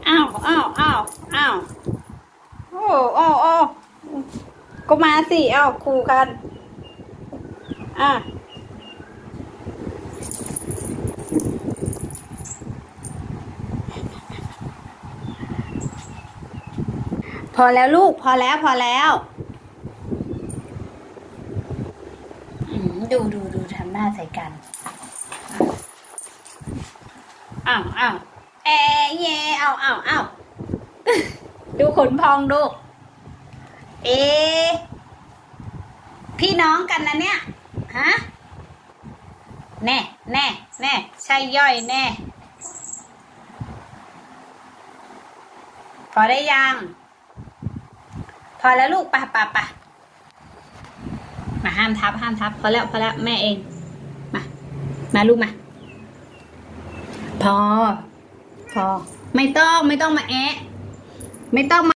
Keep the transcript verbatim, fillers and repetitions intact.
อ้าวอ้าวอ้าวอ้าวโอ้โอ้โอ้ก็มาสิอ้าวคู่กันอ่ะพอแล้วลูกพอแล้วพอแล้วดูดูดูทำหน้าใส่กันอ้าวอ้าวเอเยเอาเอาเอาดูขนพองดูเอพี่น้องกันนะเนี่ยฮะแน่แน่แน่ใช่ย่อยแน่พอได้ยังพอแล้วลูกปะปะปะมาห้ามทับห้ามทับพอแล้วพอแล้วแม่เองมามาลูกมาพอพอไม่ต้องไม่ต้องมาแอะไม่ต้องมา